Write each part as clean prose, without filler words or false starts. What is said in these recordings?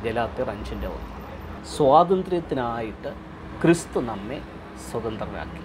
ഗലാത്യർ 5:1. സ്വാതന്ത്ര്യത്തിനായിട്ട് ക്രിസ്തു നമ്മെ സ്വതന്ത്രരാക്കി.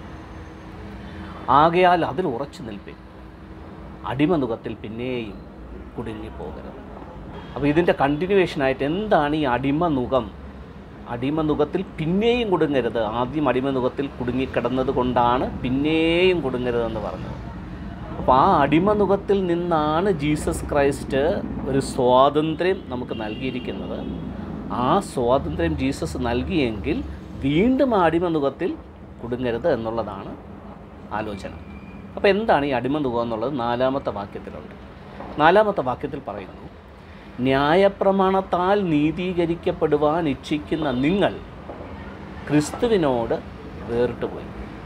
ആകയാൽ അതിൽ ഉറച്ചു നിൽപ്പിൻ, അടിമനുഖത്തിൽ പിന്നെയും കുടുങ്ങിപ്പോകരുത്. അപ്പോൾ ഇതിൻ്റെ കണ്ടിന്യൂവേഷനായിട്ട് എന്താണ് ഈ അടിമനുഖം? അടിമനുഖത്തിൽ പിന്നെയും കുടുങ്ങരുത്. ആദ്യം അടിമനുഖത്തിൽ കുടുങ്ങിക്കിടന്നത് കൊണ്ടാണ് പിന്നെയും കുടുങ്ങരുതെന്ന് പറഞ്ഞത്. അപ്പോൾ ആ അടിമനുഖത്തിൽ നിന്നാണ് ജീസസ് ക്രൈസ്റ്റ് ഒരു സ്വാതന്ത്ര്യം നമുക്ക് നൽകിയിരിക്കുന്നത്. ആ സ്വാതന്ത്ര്യം ജീസസ് നൽകിയെങ്കിൽ വീണ്ടും ആ അടിമനുഖത്തിൽ കുടുങ്ങരുത് എന്നുള്ളതാണ് ആലോചന. അപ്പോൾ എന്താണ് ഈ അടിമനുഖം എന്നുള്ളത് 4-ാമത്തെ വാക്യത്തിലുണ്ട്. 4-ാമത്തെ വാക്യത്തിൽ പറയുന്നു, ന്യായപ്രമാണത്താൽ നീതീകരിക്കപ്പെടുവാൻ ഇച്ഛിക്കുന്ന നിങ്ങൾ ക്രിസ്തുവിനോട് വേറിട്ടുപോയി,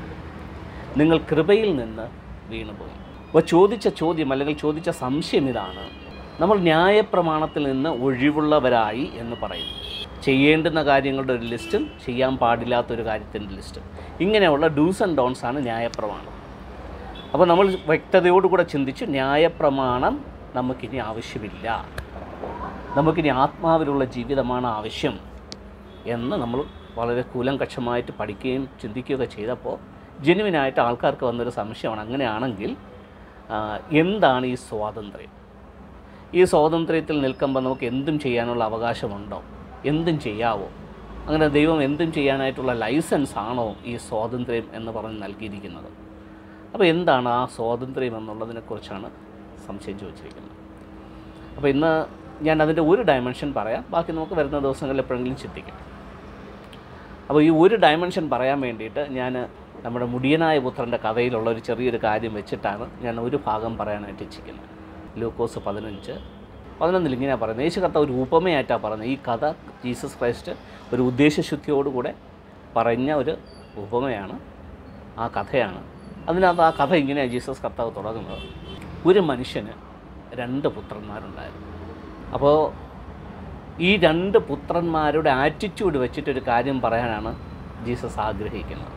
നിങ്ങൾ കൃപയിൽ നിന്ന് വീണുപോയി. അപ്പോൾ ചോദിച്ച ചോദ്യം അല്ലെങ്കിൽ ചോദിച്ച സംശയം ഇതാണ്: നമ്മൾ ന്യായപ്രമാണത്തിൽ നിന്ന് ഒഴിവുള്ളവരായി എന്ന് പറയുന്നു. ചെയ്യേണ്ടുന്ന കാര്യങ്ങളുടെ ഒരു ലിസ്റ്റും ചെയ്യാൻ പാടില്ലാത്തൊരു കാര്യത്തിൻ്റെ ലിസ്റ്റും, ഇങ്ങനെയുള്ള ഡൂസ് ആൻഡ് ഡോൺസ് ആണ് ന്യായപ്രമാണം. അപ്പോൾ നമ്മൾ വ്യക്തതയോടുകൂടെ ചിന്തിച്ച് ന്യായപ്രമാണം നമുക്കിനി ആവശ്യമില്ല, നമുക്കിനി ആത്മാവിലുള്ള ജീവിതമാണ് ആവശ്യം എന്ന് നമ്മൾ വളരെ കൂലങ്കക്ഷമായിട്ട് പഠിക്കുകയും ചിന്തിക്കുകയൊക്കെ ചെയ്തപ്പോൾ ജെന്യുവിനായിട്ട് ആൾക്കാർക്ക് വന്നൊരു സംശയമാണ്. അങ്ങനെയാണെങ്കിൽ എന്താണ് ഈ സ്വാതന്ത്ര്യം? ഈ സ്വാതന്ത്ര്യത്തിൽ നിൽക്കുമ്പോൾ നമുക്ക് എന്തും ചെയ്യാനുള്ള അവകാശമുണ്ടോ? എന്തും ചെയ്യാവോ? അങ്ങനെ ദൈവം എന്തും ചെയ്യാനായിട്ടുള്ള ലൈസൻസ് ആണോ ഈ സ്വാതന്ത്ര്യം എന്ന് പറഞ്ഞ് നൽകിയിരിക്കുന്നത്? അപ്പോൾ എന്താണ് ആ സ്വാതന്ത്ര്യം എന്നുള്ളതിനെക്കുറിച്ചാണ് സംശയം ചോദിച്ചിരിക്കുന്നത്. അപ്പോൾ ഇന്ന് ഞാൻ അതിൻ്റെ ഒരു ഡയമെൻഷൻ പറയാം, ബാക്കി നമുക്ക് വരുന്ന ദിവസങ്ങളിൽ എപ്പോഴെങ്കിലും ചിന്തിക്കാം. അപ്പോൾ ഈ ഒരു ഡയമെൻഷൻ പറയാൻ വേണ്ടിയിട്ട് ഞാൻ നമ്മുടെ മുടിയനായ പുത്രൻ്റെ കഥയിലുള്ള ഒരു ചെറിയൊരു കാര്യം വെച്ചിട്ടാണ് ഞാൻ ഒരു ഭാഗം പറയാനായിട്ട് ഇച്ഛിക്കുന്നത്. ലൂക്കോസ് 15:11 ഇങ്ങനെ പറയുന്നത്, യേശു കർത്താവ് ഒരു ഉപമയായിട്ടാണ് പറയുന്നത്. ഈ കഥ ജീസസ് ക്രൈസ്റ്റ് ഒരു ഉദ്ദേശശുദ്ധിയോടുകൂടെ പറഞ്ഞ ഒരു ഉപമയാണ്, ആ കഥയാണ്. അതിനകത്ത് ആ കഥ ഇങ്ങനെയാണ് ജീസസ് കർത്താവ് തുടങ്ങുന്നത്. ഒരു മനുഷ്യന് 2 പുത്രന്മാരുണ്ടായിരുന്നു. അപ്പോൾ ഈ 2 പുത്രന്മാരുടെ ആറ്റിറ്റ്യൂഡ് വെച്ചിട്ടൊരു കാര്യം പറയാനാണ് ജീസസ് ആഗ്രഹിക്കുന്നത്.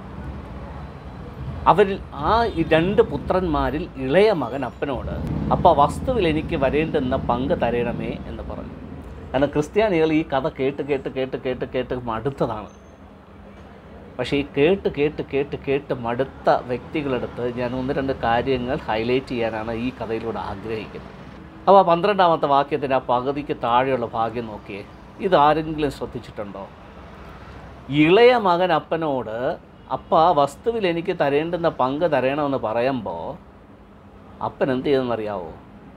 അവരിൽ ആ 2 പുത്രന്മാരിൽ ഇളയ മകൻ അപ്പനോട്, അപ്പോൾ വസ്തുവിൽ എനിക്ക് വരേണ്ടുന്ന പങ്ക് തരണമേ എന്ന് പറഞ്ഞു. കാരണം ക്രിസ്ത്യാനികൾ ഈ കഥ കേട്ട് കേട്ട് കേട്ട് കേട്ട് കേട്ട് മടുത്തതാണ്. പക്ഷേ ഈ കേട്ട് മടുത്ത വ്യക്തികളെടുത്ത് ഞാൻ 1-2 കാര്യങ്ങൾ ഹൈലൈറ്റ് ചെയ്യാനാണ് ഈ കഥയിലൂടെ ആഗ്രഹിക്കുന്നത്. അപ്പോൾ 12-ാമത്തെ വാക്യത്തിൻ്റെ ആ പകുതിക്ക് താഴെയുള്ള ഭാഗ്യം നോക്കിയേ. ഇതാരെങ്കിലും ശ്രദ്ധിച്ചിട്ടുണ്ടോ? ഇളയ മകൻ അപ്പനോട്, അപ്പ വസ്തുവിൽ എനിക്ക് തരേണ്ടുന്ന പങ്ക് തരണമെന്ന് പറയുമ്പോൾ അപ്പൻ എന്ത് ചെയ്തെന്നറിയാവോ?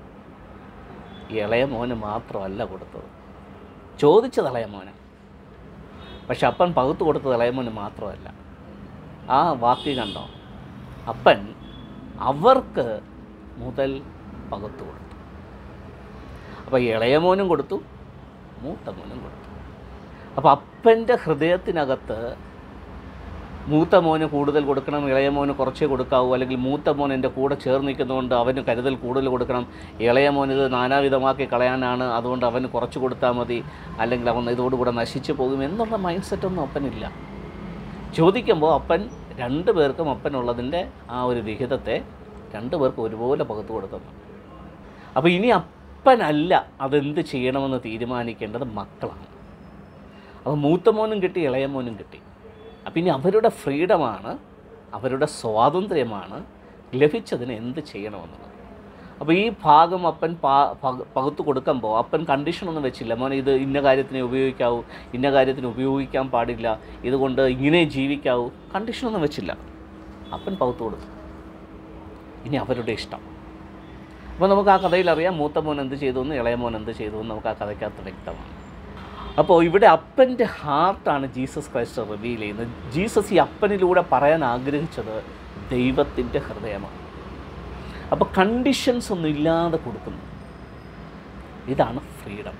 ഇളയ മോന് മാത്രമല്ല കൊടുത്തത്, ചോദിച്ചത് ഇളയ മോന്. പക്ഷെ അപ്പൻ പകുത്ത് കൊടുത്തത് ഇളയ മോന് മാത്രമല്ല. ആ വാക്യം കണ്ടോ? അപ്പൻ അവർക്ക് മുതൽ പകുത്ത് കൊടുത്തു. അപ്പോൾ ഇളയ മോനും കൊടുത്തു, മൂത്ത മോനും കൊടുത്തു. അപ്പോൾ അപ്പൻ്റെ ഹൃദയത്തിനകത്ത് മൂത്ത മോന് കൂടുതൽ കൊടുക്കണം, ഇളയ മോന് കുറച്ചേ കൊടുക്കാവൂ, അല്ലെങ്കിൽ മൂത്ത മോൻ എൻ്റെ കൂടെ ചേർന്ന് നിൽക്കുന്നതുകൊണ്ട് അവന് കരുതൽ കൂടുതൽ കൊടുക്കണം, ഇളയ മോൻ ഇത് നാനാവിധമാക്കി കളയാനാണ്, അതുകൊണ്ട് അവന് കുറച്ച് കൊടുത്താൽ മതി, അല്ലെങ്കിൽ അവൻ ഇതോടുകൂടെ നശിച്ചു പോകും എന്നുള്ള മൈൻഡ് സെറ്റൊന്നും അപ്പനില്ല. ചോദിക്കുമ്പോൾ അപ്പൻ 2 പേർക്കും അപ്പനുള്ളതിൻ്റെ ആ ഒരു വിഹിതത്തെ 2 പേർക്കും ഒരുപോലെ പകുത്ത് കൊടുക്കുന്നു. അപ്പോൾ ഇനി അപ്പനല്ല അതെന്ത് ചെയ്യണമെന്ന് തീരുമാനിക്കേണ്ടത് മക്കളാണ്. അപ്പോൾ മൂത്ത മോനും കിട്ടി, ഇളയ മോനും കിട്ടി. അപ്പം ഇനി അവരുടെ ഫ്രീഡമാണ്, അവരുടെ സ്വാതന്ത്ര്യമാണ് ലഭിച്ചതിന് എന്ത് ചെയ്യണമെന്നുള്ളത്. അപ്പോൾ ഈ ഭാഗം അപ്പൻ പകുത്ത് കൊടുക്കുമ്പോൾ അപ്പൻ കണ്ടീഷനൊന്നും വെച്ചില്ല. മോനെ ഇത് ഇന്ന കാര്യത്തിന് ഉപയോഗിക്കാവൂ, ഇന്ന കാര്യത്തിന് ഉപയോഗിക്കാൻ പാടില്ല, ഇതുകൊണ്ട് ഇങ്ങനെ ജീവിക്കാവൂ, കണ്ടീഷനൊന്നും വെച്ചില്ല. അപ്പൻ പകുത്ത് കൊടുത്തു. ഇനി അവരുടെ ഇഷ്ടം. അപ്പോൾ നമുക്ക് ആ കഥയിൽ അറിയാം മൂത്ത മോൻ എന്ത് ചെയ്തു എന്ന്, ഇളയ മോൻ എന്ത് ചെയ്തു എന്ന് നമുക്ക് ആ കഥയ്ക്കകത്ത് വ്യക്തമാണ്. അപ്പോൾ ഇവിടെ അപ്പൻ്റെ ഹാർട്ടാണ് ജീസസ് ക്രൈസ്റ്റ് റിവീൽ ചെയ്യുന്നത്. ജീസസ് ഈ അപ്പനിലൂടെ പറയാൻ ആഗ്രഹിച്ചത് ദൈവത്തിൻ്റെ ഹൃദയമാണ്. അപ്പോൾ കണ്ടീഷൻസ് ഒന്നും ഇല്ലാതെ കൊടുക്കുന്നു. ഇതാണ് ഫ്രീഡം.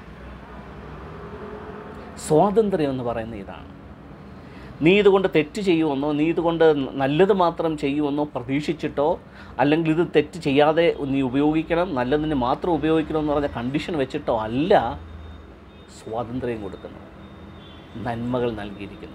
സ്വാതന്ത്ര്യം എന്ന് പറയുന്നത് ഇതാണ്. നീ ഇതുകൊണ്ട് തെറ്റ് ചെയ്യുമെന്നോ, നീ ഇതുകൊണ്ട് നല്ലത് മാത്രം ചെയ്യുമെന്നോ പ്രതീക്ഷിച്ചിട്ടോ, അല്ലെങ്കിൽ ഇത് തെറ്റ് ചെയ്യാതെ നീ ഉപയോഗിക്കണം, നല്ലതിന് മാത്രം ഉപയോഗിക്കണമെന്ന് പറഞ്ഞ കണ്ടീഷൻ വെച്ചിട്ടോ അല്ല സ്വാതന്ത്ര്യം കൊടുക്കുന്നത്, നന്മകൾ നൽകിയിരിക്കുന്നത്.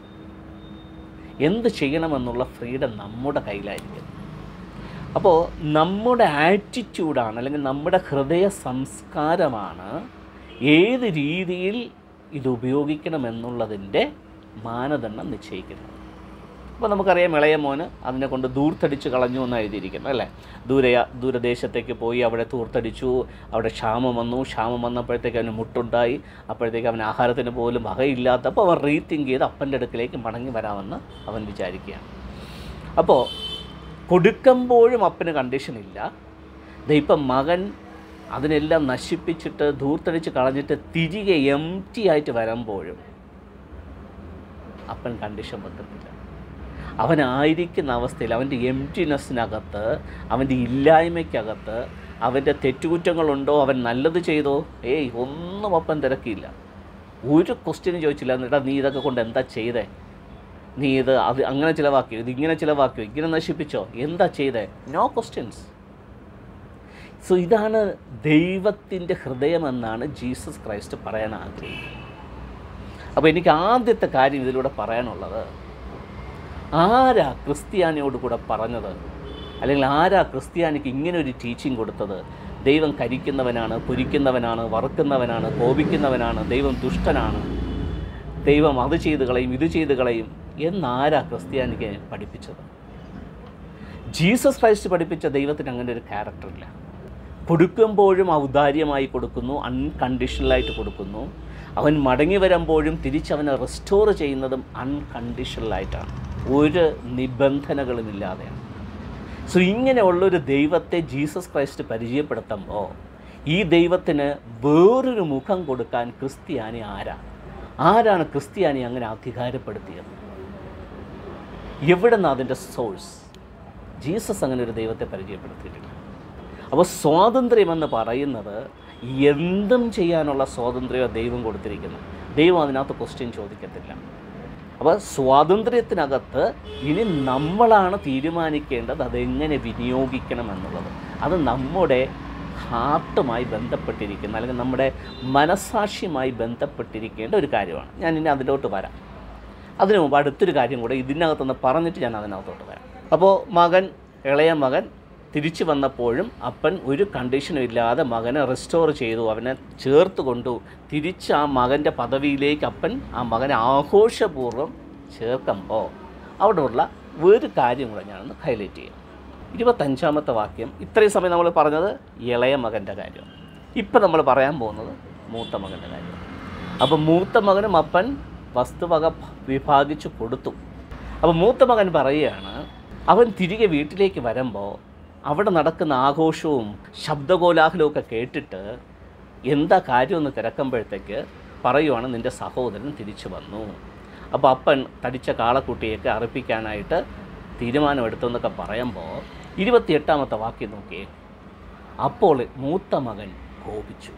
എന്ത് ചെയ്യണമെന്നുള്ള ഫ്രീഡം നമ്മുടെ കയ്യിലായിരിക്കും. അപ്പോൾ നമ്മുടെ ആറ്റിറ്റ്യൂഡാണ്, അല്ലെങ്കിൽ നമ്മുടെ ഹൃദയ സംസ്കാരമാണ് ഏത് രീതിയിൽ ഇത് ഉപയോഗിക്കണമെന്നുള്ളതിൻ്റെ മാനദണ്ഡം നിശ്ചയിക്കുന്നത്. അപ്പോൾ നമുക്കറിയാം, ഇളയ മോന് അതിനെ കൊണ്ട് ദൂർത്തടിച്ച് കളഞ്ഞു എന്നാണ് എഴുതിയിരിക്കുന്നത് അല്ലേ. ദൂരദേശത്തേക്ക് പോയി അവിടെ ദൂർത്തടിച്ചു, അവിടെ ക്ഷാമം വന്നു. ക്ഷാമം വന്നപ്പോഴത്തേക്ക് അവന് മുട്ടുണ്ടായി. അപ്പോഴത്തേക്ക് അവൻ ആഹാരത്തിന് പോലും വകയില്ലാത്തപ്പോൾ അവൻ റീതിങ്ക് ചെയ്ത് അപ്പൻ്റെ അടുക്കിലേക്ക് മടങ്ങി വരാമെന്ന് അവൻ വിചാരിക്കുകയാണ്. അപ്പോൾ കൊടുക്കുമ്പോഴും അപ്പന് കണ്ടീഷനില്ല. ഇപ്പം മകൻ അതിനെല്ലാം നശിപ്പിച്ചിട്ട് ധൂർത്തടിച്ച് കളഞ്ഞിട്ട് തിരികെ എംപ്റ്റി ആയിട്ട് വരുമ്പോഴും അപ്പൻ കണ്ടീഷൻ വെക്കുന്നില്ല. അവനായിരിക്കുന്ന അവസ്ഥയിൽ, അവൻ്റെ എംപ്റ്റിനെസ്സിനകത്ത്, അവൻ്റെ ഇല്ലായ്മയ്ക്കകത്ത്, അവൻ്റെ തെറ്റുകുറ്റങ്ങളുണ്ടോ, അവൻ നല്ലത് ചെയ്തോ, ഒന്നും അപ്പൻ തിരക്കിയില്ല. ഒരു ക്വസ്റ്റ്യനും ചോദിച്ചില്ല, എന്നിട്ടാ നീ ഇതൊക്കെ കൊണ്ട് എന്താ ചെയ്തേ, നീ ഇത് അങ്ങനെ ചിലവാക്കിയോ, ഇതിങ്ങനെ ചിലവാക്കിയോ, ഇങ്ങനെ നശിപ്പിച്ചോ, എന്താ ചെയ്തേ, നോ ക്വസ്റ്റ്യൻസ്. സോ ഇതാണ് ദൈവത്തിൻ്റെ ഹൃദയമെന്നാണ് ജീസസ് ക്രൈസ്റ്റ് പറയാൻ ആഗ്രഹിക്കുന്നത്. അപ്പോൾ എനിക്ക് ആദ്യത്തെ കാര്യം ഇതിലൂടെ പറയാനുള്ളത്, ആരാ ക്രിസ്ത്യാനിയോട് കൂടെ പറഞ്ഞത്, അല്ലെങ്കിൽ ആരാ ക്രിസ്ത്യാനിക്ക് ഇങ്ങനൊരു ടീച്ചിങ് കൊടുത്തത്? ദൈവം കരിക്കുന്നവനാണ്, പൊരിക്കുന്നവനാണ്, വറുക്കുന്നവനാണ്, കോപിക്കുന്നവനാണ്, ദൈവം ദുഷ്ടനാണ്, ദൈവം അത് ചെയ്ത് കളയും, ഇത് ചെയ്ത് കളയും എന്നാരാ ക്രിസ്ത്യാനിക്ക് പഠിപ്പിച്ചത്? ജീസസ് ക്രൈസ്റ്റ് പഠിപ്പിച്ച ദൈവത്തിന് അങ്ങനെ ഒരു ക്യാരക്ടറില്ല. കൊടുക്കുമ്പോഴും ഔദാര്യമായി കൊടുക്കുന്നു, അൺകണ്ടീഷണലായിട്ട് കൊടുക്കുന്നു. അവൻ മടങ്ങി വരുമ്പോഴും തിരിച്ചവനെ റെസ്റ്റോർ ചെയ്യുന്നതും അൺകണ്ടീഷണലായിട്ടാണ്, ഒരു നിബന്ധനകളുമില്ലാതെയാണ്. സോ ഇങ്ങനെയുള്ളൊരു ദൈവത്തെ ജീസസ് ക്രൈസ്റ്റ് പരിചയപ്പെടുത്തുമ്പോൾ ഈ ദൈവത്തിന് വേറൊരു മുഖം കൊടുക്കാൻ ക്രിസ്ത്യാനി ആരാണ് ക്രിസ്ത്യാനി അങ്ങനെ അധികാരപ്പെടുത്തിയത്? എവിടെ നിന്ന് അതിൻ്റെ സോഴ്സ്? ജീസസ് അങ്ങനെ ഒരു ദൈവത്തെ പരിചയപ്പെടുത്തിയിട്ടില്ല. അപ്പോൾ സ്വാതന്ത്ര്യമെന്ന് പറയുന്നത് എന്തും ചെയ്യാനുള്ള സ്വാതന്ത്ര്യം ദൈവം കൊടുത്തിരിക്കുന്നു. ദൈവം അതിനകത്ത് ക്വസ്റ്റ്യൻ ചോദിക്കത്തില്ല. അപ്പോൾ സ്വാതന്ത്ര്യത്തിനകത്ത് ഇനി നമ്മളാണ് തീരുമാനിക്കേണ്ടത് അതെങ്ങനെ വിനിയോഗിക്കണം എന്നുള്ളത്. അത് നമ്മുടെ ഹാർട്ടുമായി ബന്ധപ്പെട്ടിരിക്കുന്ന, അല്ലെങ്കിൽ നമ്മുടെ മനസ്സാക്ഷിയുമായി ബന്ധപ്പെട്ടിരിക്കേണ്ട ഒരു കാര്യമാണ്. ഞാൻ ഇനി അതിലോട്ട് വരാം. അതിനു മുമ്പ് അടുത്തൊരു കാര്യം കൂടെ ഇതിനകത്തുനിന്ന് പറഞ്ഞിട്ട് ഞാൻ അതിനകത്തോട്ട് വരാം. അപ്പോൾ ഇളയ മകൻ തിരിച്ചു വന്നപ്പോഴും അപ്പൻ ഒരു കണ്ടീഷനും ഇല്ലാതെ മകനെ റെസ്റ്റോർ ചെയ്തു, അവനെ ചേർത്ത് കൊണ്ടു. തിരിച്ച് ആ മകൻ്റെ പദവിയിലേക്ക് അപ്പൻ ആ മകനെ ആഘോഷപൂർവ്വം ചേർക്കുമ്പോൾ അവിടെയുള്ള ഒരു കാര്യം കൂടെ ഞാനൊന്ന് ഹൈലൈറ്റ് ചെയ്യാം. 25-ാമത്തെ വാക്യം. ഇത്രയും സമയം നമ്മൾ പറഞ്ഞത് ഇളയ മകൻ്റെ കാര്യം. ഇപ്പം നമ്മൾ പറയാൻ പോകുന്നത് മൂത്ത മകൻ്റെ കാര്യം. അപ്പോൾ മൂത്ത മകനും അപ്പൻ വസ്തുവക വിഭാഗിച്ചു കൊടുത്തു. അപ്പോൾ മൂത്ത മകൻ പറയുകയാണ്, അവൻ തിരികെ വീട്ടിലേക്ക് വരുമ്പോൾ അവിടെ നടക്കുന്ന ആഘോഷവും ശബ്ദകോലാഹലവും ഒക്കെ കേട്ടിട്ട് എന്താ കാര്യമെന്ന് തിരക്കുമ്പോഴത്തേക്ക് പറയുവാണ്, നിൻ്റെ സഹോദരൻ തിരിച്ചു വന്നു. അപ്പോൾ അപ്പൻ തടിച്ച കാളക്കുട്ടിയൊക്കെ അർപ്പിക്കാനായിട്ട് തീരുമാനമെടുത്തെന്നൊക്കെ പറയുമ്പോൾ 28-ാമത്തെ വാക്യം നോക്കിയേ. അപ്പോൾ മൂത്ത മകൻ കോപിച്ചു,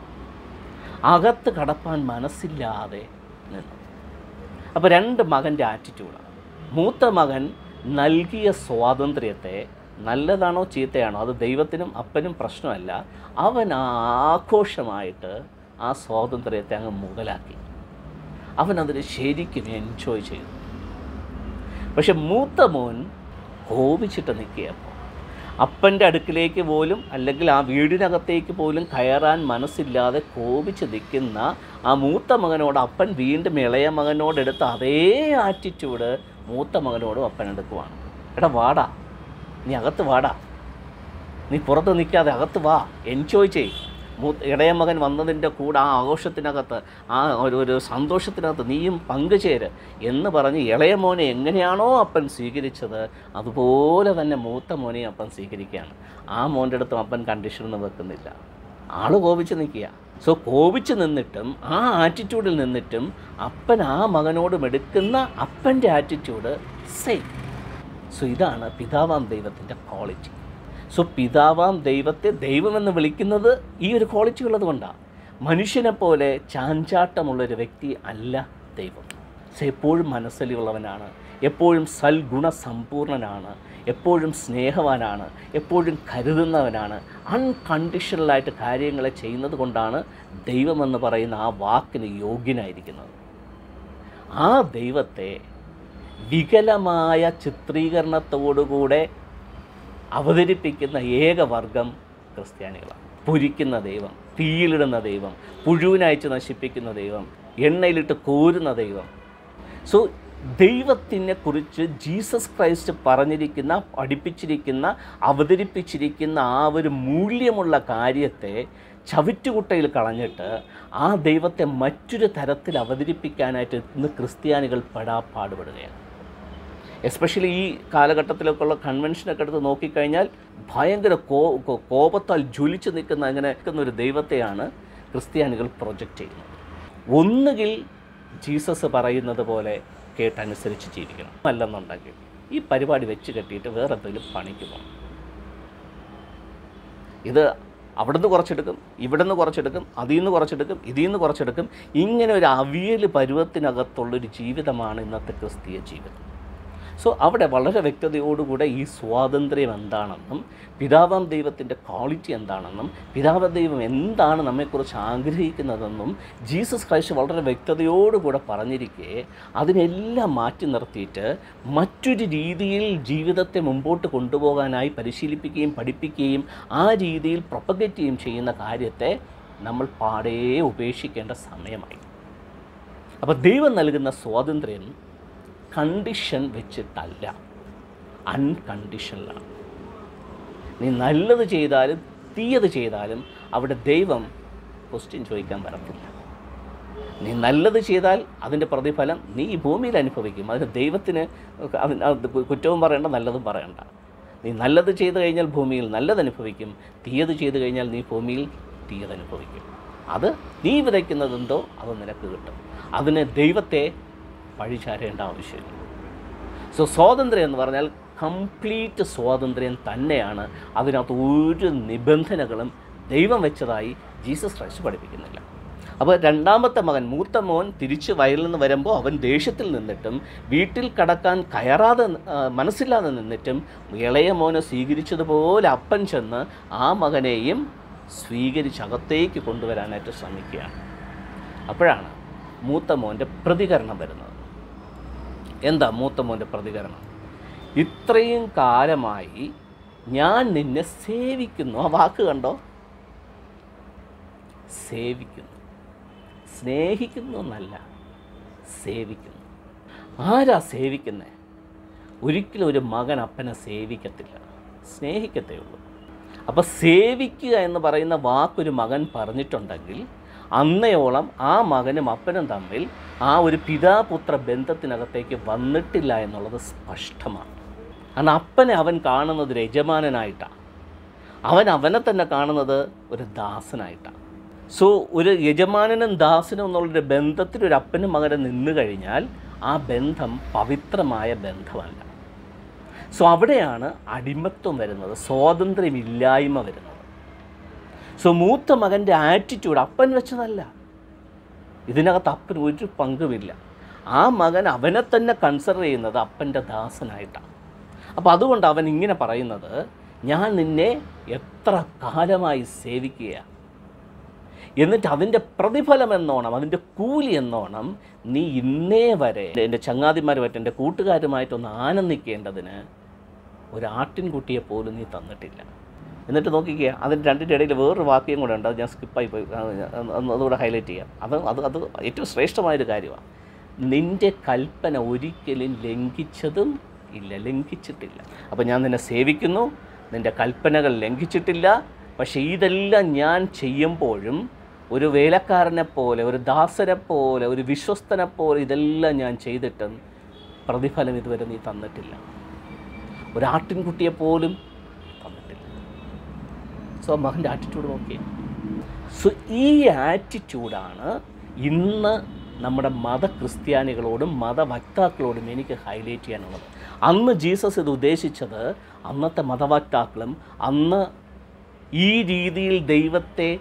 അകത്ത് കടപ്പാൻ മനസ്സില്ലാതെ നിന്നു. അപ്പോൾ രണ്ട് മകൻ്റെ ആറ്റിറ്റ്യൂഡാണ്. മൂത്ത മകൻ നൽകിയ സ്വാതന്ത്ര്യത്തെ, നല്ലതാണോ ചീത്തയാണോ അത് ദൈവത്തിനും അപ്പനും പ്രശ്നമല്ല, അവൻ ആഘോഷമായിട്ട് ആ സ്വാതന്ത്ര്യത്തെ അങ്ങ് മുതലാക്കി. അവനതിന് ശരിക്കും എൻജോയ് ചെയ്തു. പക്ഷെ മൂത്ത മോൻ കോപിച്ചിട്ട് നിൽക്കുകയപ്പോൾ അപ്പൻ്റെ അടുക്കിലേക്ക് പോലും, അല്ലെങ്കിൽ ആ വീടിനകത്തേക്ക് പോലും കയറാൻ മനസ്സില്ലാതെ കോപിച്ച് നിൽക്കുന്ന ആ മൂത്ത മകനോട് അപ്പൻ വീണ്ടും ഇളയ മകനോടെടുത്ത അതേ ആറ്റിറ്റ്യൂഡ് മൂത്ത മകനോടും അപ്പൻ എടുക്കുവാണ്. എടാ വാടാ, നീ അകത്ത് വാടാ, നീ പുറത്ത് നിൽക്കാതെ അകത്ത് വാ, എൻജോയ് ചെയ്. ഇളയ മകൻ വന്നതിൻ്റെ കൂടെ ആ ആഘോഷത്തിനകത്ത്, ആ ഒരു സന്തോഷത്തിനകത്ത് നീയും പങ്കുചേര് എന്ന് പറഞ്ഞ് ഇളയ മോനെ എങ്ങനെയാണോ അപ്പൻ സ്വീകരിച്ചത് അതുപോലെ തന്നെ മൂത്ത മോനെ അപ്പൻ സ്വീകരിക്കുകയാണ്. ആ മോൻ്റെ അടുത്തും അപ്പൻ കണ്ടീഷനൊന്നും വെക്കുന്നില്ല. ആൾ കോപിച്ച് നിൽക്കുക. സോ കോപിച്ച് നിന്നിട്ടും ആ ആറ്റിറ്റ്യൂഡിൽ നിന്നിട്ടും അപ്പൻ ആ മകനോടും എടുക്കുന്ന അപ്പൻ്റെ ആറ്റിറ്റ്യൂഡ് സെയിം. സോ ഇതാണ് പിതാവാം ദൈവത്തിൻ്റെ ക്വാളിറ്റി. സോ പിതാവാം ദൈവത്തെ ദൈവമെന്ന് വിളിക്കുന്നത് ഈ ഒരു ക്വാളിറ്റി ഉള്ളത് കൊണ്ടാണ്. മനുഷ്യനെപ്പോലെ ചാഞ്ചാട്ടമുള്ളൊരു വ്യക്തി അല്ല ദൈവം. സോ എപ്പോഴും മനസ്സലിയുള്ളവനാണ്, എപ്പോഴും സൽഗുണസമ്പൂർണനാണ്, എപ്പോഴും സ്നേഹവാനാണ്, എപ്പോഴും കരുതുന്നവനാണ്. അൺകണ്ടീഷണലായിട്ട് കാര്യങ്ങളെ ചെയ്യുന്നത് കൊണ്ടാണ് ദൈവമെന്ന് പറയുന്ന ആ വാക്കിന് യോഗ്യനായിരിക്കുന്നത്. ആ ദൈവത്തെ വികലമായ ചിത്രീകരണത്തോടുകൂടെ അവതരിപ്പിക്കുന്ന ഏകവർഗം ക്രിസ്ത്യാനികളാണ്. പൊരിക്കുന്ന ദൈവം, തീയിലിടുന്ന ദൈവം, പുഴുവിനയച്ച് നശിപ്പിക്കുന്ന ദൈവം, എണ്ണയിലിട്ട് കോരുന്ന ദൈവം. സോ ദൈവത്തിനെ കുറിച്ച് ജീസസ് ക്രൈസ്റ്റ് പറഞ്ഞിരിക്കുന്ന, പഠിപ്പിച്ചിരിക്കുന്ന, അവതരിപ്പിച്ചിരിക്കുന്ന ആ ഒരു മൂല്യമുള്ള കാര്യത്തെ ചവിറ്റുകുട്ടയിൽ കളഞ്ഞിട്ട് ആ ദൈവത്തെ മറ്റൊരു തരത്തിൽ അവതരിപ്പിക്കാനായിട്ട് ഇന്ന് ക്രിസ്ത്യാനികൾ പാടുപെടുകയാണ്. എസ്പെഷ്യലി ഈ കാലഘട്ടത്തിലൊക്കെയുള്ള കൺവെൻഷനൊക്കെ എടുത്ത് നോക്കിക്കഴിഞ്ഞാൽ ഭയങ്കര കോപത്താൽ ജ്വലിച്ച് നിൽക്കുന്ന ഒരു ദൈവത്തെയാണ് ക്രിസ്ത്യാനികൾ പ്രൊജക്റ്റ് ചെയ്യുന്നത്. ഒന്നുകിൽ ജീസസ് പറയുന്നത് പോലെ കേട്ടനുസരിച്ച് ജീവിക്കണം, അല്ലെന്നുണ്ടെങ്കിൽ ഈ പരിപാടി വെച്ച് കെട്ടിയിട്ട് വേറെ എന്തെങ്കിലും പണിക്ക് പോകണം. ഇത് അവിടുന്ന് കുറച്ചെടുക്കും, ഇവിടുന്ന് കുറച്ചെടുക്കും, അതിൽ നിന്ന് കുറച്ചെടുക്കും, ഇതിൽ നിന്ന് കുറച്ചെടുക്കും. ഇങ്ങനെ ഒരു അവിയൽ പരുവത്തിനകത്തുള്ളൊരു ജീവിതമാണ് ഇന്നത്തെ ക്രിസ്തീയ ജീവിതം. സോ അവിടെ വളരെ വ്യക്തതയോടുകൂടെ ഈ സ്വാതന്ത്ര്യം എന്താണെന്നും പിതാവാം ദൈവത്തിൻ്റെ ക്വാളിറ്റി എന്താണെന്നും പിതാവാം ദൈവം എന്താണ് നമ്മെക്കുറിച്ച് ആഗ്രഹിക്കുന്നതെന്നും ജീസസ് ക്രൈസ്റ്റ് വളരെ വ്യക്തതയോടുകൂടെ പറഞ്ഞിരിക്കെ അതിനെല്ലാം മാറ്റി നിർത്തിയിട്ട് മറ്റൊരു രീതിയിൽ ജീവിതത്തെ മുമ്പോട്ട് കൊണ്ടുപോകാനായി പരിശീലിപ്പിക്കുകയും പഠിപ്പിക്കുകയും ആ രീതിയിൽ പ്രൊപ്പഗേറ്റ് ചെയ്യുകയും ചെയ്യുന്ന കാര്യത്തെ നമ്മൾ പാടേ ഉപേക്ഷിക്കേണ്ട സമയമായി. അപ്പോൾ ദൈവം നൽകുന്ന സ്വാതന്ത്ര്യം കണ്ടീഷൻ വെച്ചിട്ടല്ല, അൺകണ്ടീഷണലാണ്. നീ നല്ലത് ചെയ്താലും തീയത് ചെയ്താലും അവിടെ ദൈവം ക്വസ്റ്റ്യൻ ചോദിക്കാൻ വരത്തില്ല. നീ നല്ലത് ചെയ്താൽ അതിൻ്റെ പ്രതിഫലം നീ ഈ ഭൂമിയിൽ അനുഭവിക്കും. അതിന് ദൈവത്തിന് കുറ്റവും പറയണ്ട, നല്ലതും പറയണ്ട. നീ നല്ലത് ചെയ്ത് കഴിഞ്ഞാൽ ഭൂമിയിൽ നല്ലത് അനുഭവിക്കും, തീയത് ചെയ്ത് കഴിഞ്ഞാൽ നീ ഭൂമിയിൽ തീയത് അനുഭവിക്കും. അത് നീ വിതയ്ക്കുന്നതെന്തോ അത് നിനക്ക് കിട്ടും. അതിന് ദൈവത്തെ പഴിചാരേണ്ട ആവശ്യമില്ല. സോ സ്വാതന്ത്ര്യം എന്ന് പറഞ്ഞാൽ കംപ്ലീറ്റ് സ്വാതന്ത്ര്യം തന്നെയാണ്. അതിനകത്ത് ഒരു നിബന്ധനകളും ദൈവം വെച്ചതായി ജീസസ് ക്രൈസ്റ്റ് പഠിപ്പിക്കുന്നില്ല. അപ്പോൾ രണ്ടാമത്തെ മകൻ, മൂത്ത മോൻ തിരിച്ച് വയലിൽ നിന്ന് വരുമ്പോൾ അവൻ ദേഷ്യത്തിൽ നിന്നിട്ടും വീട്ടിൽ കടക്കാൻ കയറാതെ മനസ്സില്ലാതെ നിന്നിട്ടും ഇളയ മോനെ സ്വീകരിച്ചതുപോലെ അപ്പൻ ചെന്ന് ആ മകനെയും സ്വീകരിച്ചകത്തേക്ക് കൊണ്ടുവരാനായിട്ട് ശ്രമിക്കുകയാണ്. അപ്പോഴാണ് മൂത്ത മോൻ്റെ പ്രതികരണം വരുന്നത്. എന്താ മൂത്ത മോൻ്റെ പ്രതികരണം? ഇത്രയും കാലമായി ഞാൻ നിന്നെ സേവിക്കുന്നു. ആ വാക്ക് കണ്ടോ? സേവിക്കുന്നു. സ്നേഹിക്കുന്നു എന്നല്ല, സേവിക്കുന്നു. ആരാ സേവിക്കുന്നത്? ഒരിക്കലും ഒരു മകൻ അപ്പനെ സേവിക്കത്തില്ല, സ്നേഹിക്കത്തേ ഉള്ളൂ. അപ്പോൾ സേവിക്കുക എന്ന് പറയുന്ന വാക്കൊരു മകൻ പറഞ്ഞിട്ടുണ്ടെങ്കിൽ അന്നയോളം ആ മകനും അപ്പനും തമ്മിൽ ആ ഒരു പിതാപുത്ര ബന്ധത്തിനകത്തേക്ക് വന്നിട്ടില്ല എന്നുള്ളത് സ്പഷ്ടമാണ്. കാരണം അപ്പനെ അവൻ കാണുന്നത് ഒരു യജമാനനായിട്ടാണ്, അവനെ തന്നെ കാണുന്നത് ഒരു ദാസനായിട്ടാണ്. സോ ഒരു യജമാനനും ദാസനും എന്നുള്ളൊരു ബന്ധത്തിൽ ഒരു അപ്പനും മകനും നിന്ന് കഴിഞ്ഞാൽ ആ ബന്ധം പവിത്രമായ ബന്ധമല്ല. സോ അവിടെയാണ് അടിമത്വം വരുന്നത്, സ്വാതന്ത്ര്യമില്ലായ്മ വരുന്നത്. സോ മൂത്ത മകൻ്റെ ആറ്റിറ്റ്യൂഡ് അപ്പൻ വെച്ചതല്ല, ഇതിനകത്ത് അപ്പന് ഒരു പങ്കുമില്ല. ആ മകൻ അവനെ തന്നെ കൺസിഡർ ചെയ്യുന്നത് അപ്പൻ്റെ ദാസനായിട്ടാണ്. അപ്പോൾ അതുകൊണ്ട് അവൻ ഇങ്ങനെ പറയുന്നത്, ഞാൻ നിന്നെ എത്ര കാലമായി സേവിക്കുക, എന്നിട്ട് അതിൻ്റെ പ്രതിഫലം എന്നോണം, അതിൻ്റെ കൂലി എന്നോണം നീ ഇന്നേ വരെ എൻ്റെ ചങ്ങാതിമാരുമായിട്ട് എൻ്റെ കൂട്ടുകാരുമായിട്ടൊന്ന് ആനന്ദിക്കേണ്ടതിന് ഒരു ആട്ടിൻകുട്ടിയെ പോലും നീ തന്നിട്ടില്ല. എന്നിട്ട് നോക്കിക്കുക, അതിന് രണ്ടിൻ്റെ ഇടയിൽ വേറൊരു വാക്യം കൂടെ ഉണ്ട്, അത് ഞാൻ സ്കിപ്പായി പോയി, അതുകൂടെ ഹൈലൈറ്റ് ചെയ്യാം. അത് ഏറ്റവും ശ്രേഷ്ഠമായൊരു കാര്യമാണ്. നിൻ്റെ കൽപ്പന ഒരിക്കലും ലംഘിച്ചതും ഇല്ല, ലംഘിച്ചിട്ടില്ല. അപ്പോൾ ഞാൻ നിന്നെ സേവിക്കുന്നു, നിൻ്റെ കൽപ്പനകൾ ലംഘിച്ചിട്ടില്ല. പക്ഷേ ഇതെല്ലാം ഞാൻ ചെയ്യുമ്പോഴും ഒരു വേലക്കാരനെ പോലെ, ഒരു ദാസനെ പോലെ, ഒരു വിശ്വസ്തനെ പോലെ ഇതെല്ലാം ഞാൻ ചെയ്തിട്ടും പ്രതിഫലം ഇതുവരെ നീ തന്നിട്ടില്ല. ഒരു ആട്ടിൻകുട്ടിയെപ്പോലും തന്നിട്ടില്ല. സോ മകൻ്റെ ആറ്റിറ്റ്യൂഡ് നോക്കിയേ. സോ ഈ ആറ്റിറ്റ്യൂഡാണ് ഇന്ന് നമ്മുടെ മതക്രിസ്ത്യാനികളോടും മതവക്താക്കളോടും എനിക്ക് ഹൈലൈറ്റ് ചെയ്യാനുള്ളത്. അന്ന് ജീസസ് ഇത് ഉദ്ദേശിച്ചത് അന്നത്തെ മതവക്താക്കളും അന്ന് ഈ രീതിയിൽ ദൈവത്തെ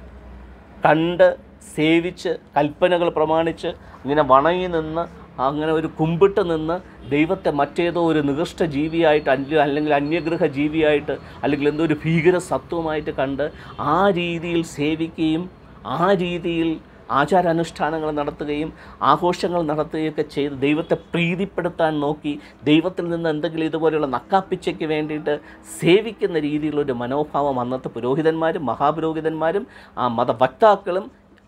കണ്ട് സേവിച്ച് കൽപ്പനകൾ പ്രമാണിച്ച് ഇങ്ങനെ വണങ്ങി നിന്ന് അങ്ങനെ ഒരു കുമ്പിട്ട് നിന്ന് ദൈവത്തെ മറ്റേതോ ഒരു നികൃഷ്ട ജീവിയായിട്ട് അല്ലെങ്കിൽ അന്യഗ്രഹ ജീവിയായിട്ട് അല്ലെങ്കിൽ എന്തോ ഒരു ഭീകര സത്വമായിട്ട് കണ്ട് ആ രീതിയിൽ സേവിക്കുകയും ആ രീതിയിൽ ആചാരാനുഷ്ഠാനങ്ങൾ നടത്തുകയും ആഘോഷങ്ങൾ നടത്തുകയൊക്കെ ചെയ്ത് ദൈവത്തെ പ്രീതിപ്പെടുത്താൻ നോക്കി ദൈവത്തിൽ നിന്ന് എന്തെങ്കിലും ഇതുപോലെയുള്ള നക്കാപ്പിച്ചയ്ക്ക് വേണ്ടിയിട്ട് സേവിക്കുന്ന രീതിയിലുള്ളൊരു മനോഭാവം അന്നത്തെ പുരോഹിതന്മാരും മഹാപുരോഹിതന്മാരും ആ മതവക്താക്കളും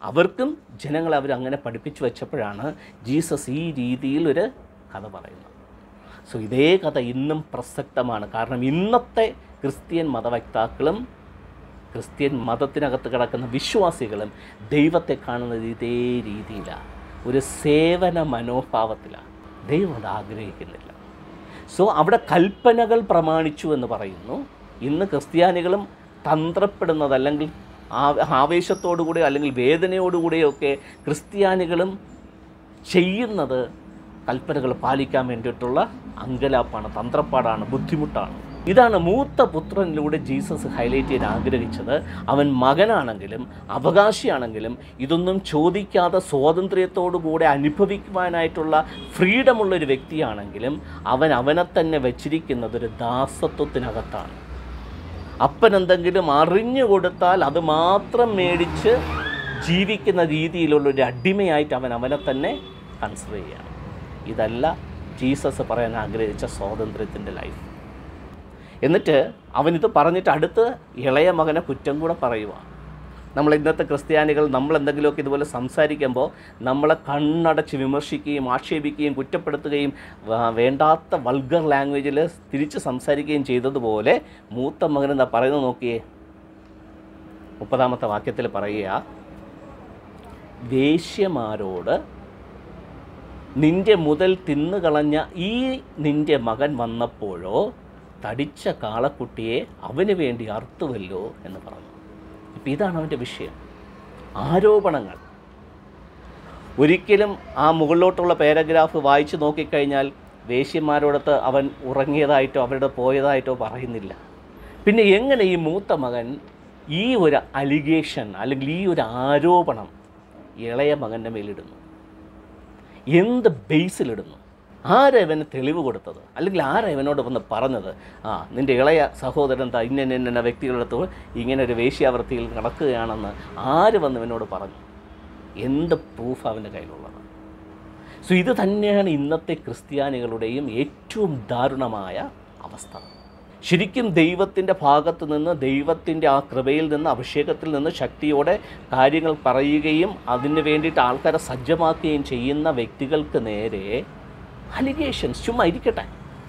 അവർക്കും ജനങ്ങളെ അവരങ്ങനെ പഠിപ്പിച്ചു വെച്ചപ്പോഴാണ് ജീസസ് ഈ രീതിയിൽ ഒരു കഥ പറയുന്നത്. സോ ഇതേ കഥ ഇന്നും പ്രസക്തമാണ്. കാരണം ഇന്നത്തെ ക്രിസ്ത്യൻ മതവക്താക്കളും ക്രിസ്ത്യൻ മതത്തിനകത്ത് കിടക്കുന്ന വിശ്വാസികളും ദൈവത്തെ കാണുന്നത് ഇതേ രീതിയിലാണ്, ഒരു സേവന മനോഭാവത്തിലാണ്. ദൈവം അത് ആഗ്രഹിക്കുന്നില്ല. സോ അവിടെ കൽപ്പനകൾ പ്രമാണിച്ചു എന്ന് പറയുന്നു. ഇന്ന് ക്രിസ്ത്യാനികളും തന്ത്രപ്പെടുന്നത്, അല്ലെങ്കിൽ ആവേശത്തോടുകൂടി അല്ലെങ്കിൽ വേദനയോടുകൂടിയൊക്കെ ക്രിസ്ത്യാനികളും ചെയ്യുന്നത് കൽപ്പനകൾ പാലിക്കാൻ വേണ്ടിയിട്ടുള്ള അങ്കലാപ്പാണ്, തന്ത്രപ്പാടാണ്, ബുദ്ധിമുട്ടാണ്. ഇതാണ് മൂത്ത പുത്രനിലൂടെ ജീസസ് ഹൈലൈറ്റ് ചെയ്യാൻ ആഗ്രഹിച്ചത്. അവൻ മകനാണെങ്കിലും അവകാശിയാണെങ്കിലും ഇതൊന്നും ചോദിക്കാതെ സ്വാതന്ത്ര്യത്തോടുകൂടെ അനുഭവിക്കുവാനായിട്ടുള്ള ഫ്രീഡമുള്ളൊരു വ്യക്തിയാണെങ്കിലും അവനെ തന്നെ വച്ചിരിക്കുന്നത് ഒരു ദാസത്വത്തിനകത്താണ്. അപ്പൻ എന്തെങ്കിലും അറിഞ്ഞു കൊടുത്താൽ അത് മാത്രം മേടിച്ച് ജീവിക്കുന്ന രീതിയിലുള്ളൊരു അടിമയായിട്ട് അവനെ തന്നെ കൺസിഡർ ചെയ്യുകയാണ്. ഇതല്ല ജീസസ് പറയാൻ ആഗ്രഹിച്ച സ്വാതന്ത്ര്യത്തിൻ്റെ ലൈഫ്. എന്നിട്ട് അവനിത് പറഞ്ഞിട്ട് അടുത്ത് ഇളയ മകനെ കുറ്റം കൂടെ പറയുക. നമ്മൾ ഇന്നത്തെ ക്രിസ്ത്യാനികൾ നമ്മളെന്തെങ്കിലുമൊക്കെ ഇതുപോലെ സംസാരിക്കുമ്പോൾ നമ്മളെ കണ്ണടച്ച് വിമർശിക്കുകയും ആക്ഷേപിക്കുകയും കുറ്റപ്പെടുത്തുകയും വേണ്ടാത്ത വൾഗർ ലാംഗ്വേജിൽ തിരിച്ച് സംസാരിക്കുകയും ചെയ്തതുപോലെ മൂത്ത മകൻ എന്താ പറയുന്നത് നോക്കിയേ. 30-ാമത്തെ വാക്യത്തിൽ പറയുക, വേശ്യമാരോട് നിൻ്റെ മുതൽ തിന്നുകളഞ്ഞ ഈ നിൻ്റെ മകൻ വന്നപ്പോഴോ തടിച്ച കാളക്കുട്ടിയെ അവന് വേണ്ടി അറുത്തുവല്ലോ എന്ന് പറഞ്ഞു. ഇപ്പം ഇതാണ് അവൻ്റെ വിഷയം, ആരോപണങ്ങൾ. ഒരിക്കലും ആ മുകളിലോട്ടുള്ള പാരഗ്രാഫ് വായിച്ച് നോക്കിക്കഴിഞ്ഞാൽ വേശ്യന്മാരോടത്ത് അവൻ ഉറങ്ങിയതായിട്ടോ അവരുടെ പോയതായിട്ടോ പറയുന്നില്ല. പിന്നെ എങ്ങനെ ഈ മൂത്ത മകൻ ഈ ഒരു അലിഗേഷൻ അല്ലെങ്കിൽ ഈ ഒരു ആരോപണം ഇളയ മകൻ്റെ മേലിടുന്നു? എന്ത് ബേസിലിടുന്നു? ആരവന് തെളിവ് കൊടുത്തത്? അല്ലെങ്കിൽ ആരവനോട് വന്ന് പറഞ്ഞത്, നിൻ്റെ ഇളയ സഹോദരൻ എന്താ ഇന്ന വ്യക്തികളടുത്ത് ഇങ്ങനെ ഒരു വേശ്യാവൃത്തിയിൽ നടക്കുകയാണെന്ന് ആര് വന്ന് ഇവനോട് പറഞ്ഞു? എന്ത് പ്രൂഫ് അവൻ്റെ കയ്യിലുള്ളത്? സോ ഇത് തന്നെയാണ് ഇന്നത്തെ ക്രിസ്ത്യാനികളുടെയും ഏറ്റവും ദാരുണമായ അവസ്ഥ. ശരിക്കും ദൈവത്തിൻ്റെ ഭാഗത്ത് നിന്ന്, ദൈവത്തിൻ്റെ ആ കൃപയിൽ നിന്ന്, അഭിഷേകത്തിൽ നിന്ന് ശക്തിയോടെ കാര്യങ്ങൾ പറയുകയും അതിന് വേണ്ടിയിട്ട് ആൾക്കാരെ സജ്ജമാക്കുകയും ചെയ്യുന്ന വ്യക്തികൾക്ക് നേരെ അലിഗേഷൻസ് ചുമ്മാ ഇരിക്കട്ടെ,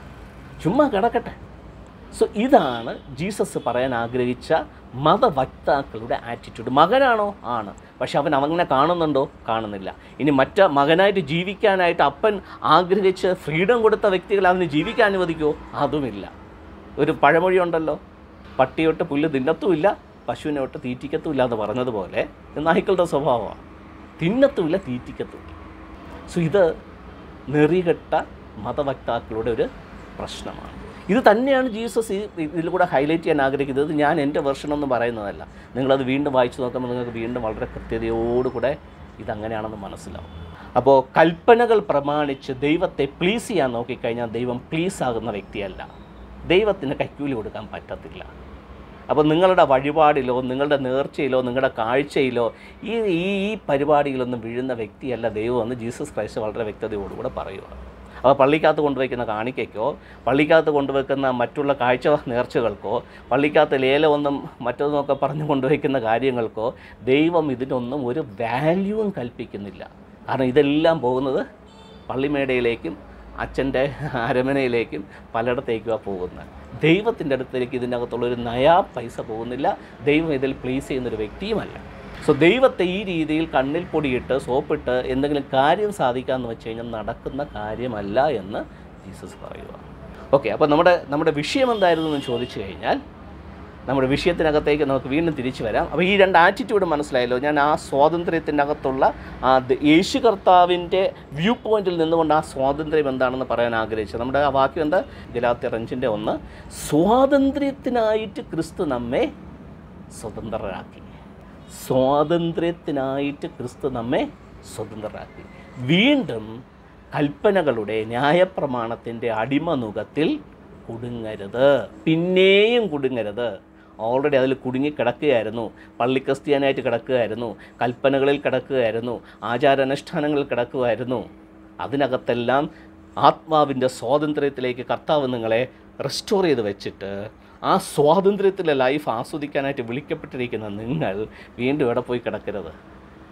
ചുമ്മാ കിടക്കട്ടെ. സോ ഇതാണ് ജീസസ് പറയാൻ ആഗ്രഹിച്ച മതവക്താക്കളുടെ ആറ്റിറ്റ്യൂഡ്. മകനാണോ? ആണ്. പക്ഷെ അവൻ അങ്ങനെ കാണുന്നുണ്ടോ? കാണുന്നില്ല. ഇനി മകനായിട്ട് ജീവിക്കാനായിട്ട് അപ്പൻ ആഗ്രഹിച്ച് ഫ്രീഡം കൊടുത്ത വ്യക്തികളെ അവന് ജീവിക്കാൻ അനുവദിക്കുമോ? അതുമില്ല. ഒരു പഴമൊഴി ഉണ്ടല്ലോ, പട്ടിയൊട്ട് പുല്ല് തിന്നത്തുമില്ല, പശുവിനെ ഒട്ട് തീറ്റിക്കത്തുമില്ല എന്ന് പറഞ്ഞതുപോലെ നായ്ക്കളുടെ സ്വഭാവമാണ്, തിന്നത്തുമില്ല തീറ്റിക്കത്തുമില്ല. സോ ഇത് നെറികെട്ട മതവക്താക്കളുടെ ഒരു പ്രശ്നമാണ്. ഇത് തന്നെയാണ് ജീസസ് ഇതിലൂടെ ഹൈലൈറ്റ് ചെയ്യാൻ ആഗ്രഹിക്കുന്നത്. ഞാൻ എൻ്റെ വെർഷനൊന്നും പറയുന്നതല്ല, നിങ്ങളത് വീണ്ടും വായിച്ചു നോക്കുമ്പോൾ നിങ്ങൾക്ക് വീണ്ടും വളരെ കൃത്യതയോടുകൂടെ ഇതങ്ങനെയാണെന്ന് മനസ്സിലാവും. അപ്പോൾ കൽപ്പനകൾ പ്രമാണിച്ച് ദൈവത്തെ പ്ലീസ് ചെയ്യാൻ നോക്കിക്കഴിഞ്ഞാൽ ദൈവം പ്ലീസ് ആകുന്ന വ്യക്തിയല്ല. ദൈവത്തിന് കൈക്കൂലി കൊടുക്കാൻ പറ്റത്തില്ല. അപ്പോൾ നിങ്ങളുടെ വഴിപാടിലോ നിങ്ങളുടെ നേർച്ചയിലോ നിങ്ങളുടെ കാഴ്ചയിലോ ഈ പരിപാടിയിലൊന്നും വീഴുന്ന വ്യക്തിയല്ല ദൈവം എന്ന് ജീസസ് ക്രൈസ്റ്റ് വളരെ വ്യക്തതയോടുകൂടെ പറയുക. അപ്പോൾ പള്ളിക്കകത്ത് കൊണ്ടുവയ്ക്കുന്ന കാണിക്കയ്ക്കോ പള്ളിക്കകത്ത് കൊണ്ടുവയ്ക്കുന്ന മറ്റുള്ള കാഴ്ച നേർച്ചകൾക്കോ പള്ളിക്കകത്ത് ലേലമൊന്നും മറ്റൊന്നൊക്കെ പറഞ്ഞു കൊണ്ടുവയ്ക്കുന്ന കാര്യങ്ങൾക്കോ ദൈവം ഇതിനൊന്നും ഒരു വാല്യൂവും കൽപ്പിക്കുന്നില്ല. കാരണം ഇതെല്ലാം പോകുന്നത് പള്ളിമേടയിലേക്കും അച്ഛൻ്റെ അരമനയിലേക്കും പലയിടത്തേക്കുമാണ് പോകുന്നത്. ദൈവത്തിൻ്റെ അടുത്തേക്ക് ഇതിനകത്തുള്ളൊരു നയാ പൈസ പോകുന്നില്ല. ദൈവം ഇതിൽ പ്ലീസ് ചെയ്യുന്നൊരു വ്യക്തിയുമല്ല. സോ ദൈവത്തെ ഈ രീതിയിൽ കണ്ണിൽ പൊടിയിട്ട് സോപ്പിട്ട് എന്തെങ്കിലും കാര്യം സാധിക്കാമെന്ന് വെച്ച് കഴിഞ്ഞാൽ നടക്കുന്ന കാര്യമല്ല എന്ന് ജീസസ് പറയുക. ഓക്കെ, അപ്പോൾ നമ്മുടെ വിഷയം എന്തായിരുന്നു എന്ന് ചോദിച്ചു കഴിഞ്ഞാൽ നമ്മുടെ വിഷയത്തിനകത്തേക്ക് നമുക്ക് വീണ്ടും തിരിച്ചു വരാം. അപ്പോൾ ഈ രണ്ട് ആറ്റിറ്റ്യൂഡ് മനസ്സിലായല്ലോ. ഞാൻ ആ സ്വാതന്ത്ര്യത്തിൻ്റെ അകത്തുള്ള യേശു കർത്താവിൻ്റെ വ്യൂ പോയിന്റിൽ നിന്നുകൊണ്ട് ആ സ്വാതന്ത്ര്യം എന്താണെന്ന് പറയാൻ ആഗ്രഹിച്ചത്. നമ്മുടെ ആ വാക്യം എന്താ? ഗലാത്യർ 5:1, സ്വാതന്ത്ര്യത്തിനായിട്ട് ക്രിസ്തു നമ്മെ സ്വതന്ത്രരാക്കി. സ്വാതന്ത്ര്യത്തിനായിട്ട് ക്രിസ്തു നമ്മെ സ്വതന്ത്രരാക്കി. വീണ്ടും കൽപ്പനകളുടെ ന്യായപ്രമാണത്തിൻ്റെ അടിമനുഖത്തിൽ കുടുങ്ങരുത്, പിന്നെയും കുടുങ്ങരുത്. ഓൾറെഡി അതിൽ കുടുങ്ങിക്കിടക്കുകയായിരുന്നു. പള്ളി ക്രിസ്ത്യാനായിട്ട് കിടക്കുകയായിരുന്നു, കൽപ്പനകളിൽ കിടക്കുകയായിരുന്നു, ആചാരാനുഷ്ഠാനങ്ങളിൽ കിടക്കുകയായിരുന്നു. അതിനകത്തെല്ലാം ആത്മാവിൻ്റെ സ്വാതന്ത്ര്യത്തിലേക്ക് കർത്താവ് നിങ്ങളെ റെസ്റ്റോർ ചെയ്ത് വെച്ചിട്ട് ആ സ്വാതന്ത്ര്യത്തിലെ ലൈഫ് ആസ്വദിക്കാനായിട്ട് വിളിക്കപ്പെട്ടിരിക്കുന്ന നിങ്ങൾ വീണ്ടും എവിടെ പോയി കിടക്കരുത്?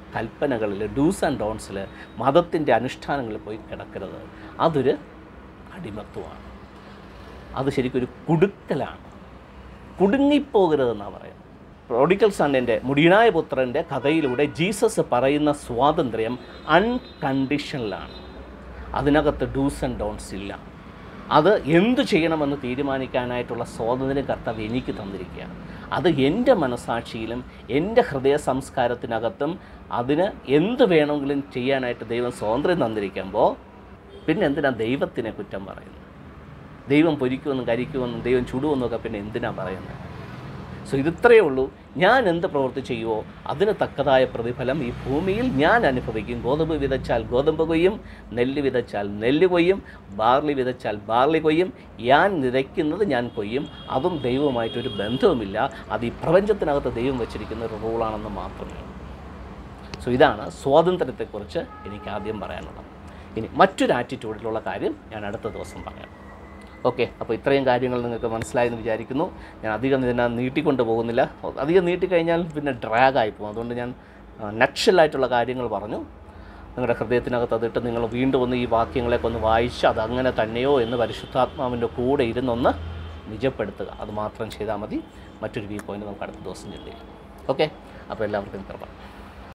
കൽപ്പനകളിൽ, ഡൂസ് ആൻഡ് ഡോൺസിൽ, മതത്തിൻ്റെ അനുഷ്ഠാനങ്ങളിൽ പോയി കിടക്കരുത്. അതൊരു അടിമത്വമാണ്. അത് ശരിക്കൊരു കുടുക്കലാണ്. കുടുങ്ങിപ്പോകരുതെന്നാണ് പറയുന്നത്. പ്രൊഡിഗൽ സണ്ണിൻ്റെ, മുടിയനായ പുത്രൻ്റെ കഥയിലൂടെ ജീസസ് പറയുന്ന സ്വാതന്ത്ര്യം അൺകണ്ടീഷണലാണ്. അതിനകത്ത് ഡൂസ് ആൻഡ് ഡോൺസ് ഇല്ല. അത് എന്തു ചെയ്യണമെന്ന് തീരുമാനിക്കാനായിട്ടുള്ള സ്വാതന്ത്ര്യം കർത്താവ് എനിക്ക് തന്നിരിക്കുകയാണ്. അത് എൻ്റെ മനസാക്ഷിയിലും എൻ്റെ ഹൃദയ സംസ്കാരത്തിനകത്തും അതിന് എന്ത് വേണമെങ്കിലും ചെയ്യാനായിട്ട് ദൈവം സ്വാതന്ത്ര്യം തന്നിരിക്കുമ്പോൾ പിന്നെ എന്തിനാ ദൈവത്തിനെ കുറ്റം പറയുന്നത്? ദൈവം പൊരിക്കുമെന്നും കരിക്കുമെന്നും ദൈവം ചുടുമെന്നൊക്കെ പിന്നെ എന്തിനാണ് പറയുന്നത്? സോ ഇതിത്രയേ ഉള്ളൂ. ഞാൻ എന്ത് പ്രവൃത്തി ചെയ്യുമോ അതിന് തക്കതായ പ്രതിഫലം ഈ ഭൂമിയിൽ ഞാൻ അനുഭവിക്കും. ഗോതമ്പ് വിതച്ചാൽ ഗോതമ്പ് കൊയ്യും, നെല്ല് വിതച്ചാൽ നെല്ല് കൊയ്യും, ബാർലി വിതച്ചാൽ ബാർലി കൊയ്യും. ഞാൻ വിതയ്ക്കുന്നത് ഞാൻ കൊയ്യും. അതും ദൈവവുമായിട്ടൊരു ബന്ധവുമില്ല. അത് ഈ പ്രപഞ്ചത്തിനകത്ത് ദൈവം വെച്ചിരിക്കുന്ന ഒരു റൂളാണെന്ന് മാത്രമേ ഉള്ളൂ. സോ ഇതാണ് സ്വാതന്ത്ര്യത്തെക്കുറിച്ച് എനിക്ക് ആദ്യം പറയാനുള്ളത്. ഇനി മറ്റൊരു ആറ്റിറ്റ്യൂഡിലുള്ള കാര്യം ഞാൻ അടുത്ത ദിവസം പറയാം. ഓക്കെ, അപ്പോൾ ഇത്രയും കാര്യങ്ങൾ നിങ്ങൾക്ക് മനസ്സിലായെന്ന് വിചാരിക്കുന്നു. ഞാൻ അധികം ഇതിനെ നീട്ടിക്കൊണ്ട് പോകുന്നില്ല. അധികം നീട്ടിക്കഴിഞ്ഞാൽ പിന്നെ ഡ്രാഗായി പോകും. അതുകൊണ്ട് ഞാൻ നക്ഷലായിട്ടുള്ള കാര്യങ്ങൾ പറഞ്ഞു. നിങ്ങളുടെ ഹൃദയത്തിനകത്ത് അതിട്ട് നിങ്ങൾ വീണ്ടും ഒന്ന് ഈ വാക്യങ്ങളെയൊക്കെ ഒന്ന് വായിച്ച് അതങ്ങനെ തന്നെയോ എന്ന് പരിശുദ്ധാത്മാവിൻ്റെ കൂടെ ഇരുന്നൊന്ന് നിജപ്പെടുത്തുക. അത് മാത്രം ചെയ്താൽ മതി. മറ്റൊരു വ്യൂ പോയിൻ്റ് നമുക്ക് അടുത്ത ദിവസം ചിന്തിക്കാം. ഓക്കെ, അപ്പോൾ എല്ലാവർക്കും കൃപ.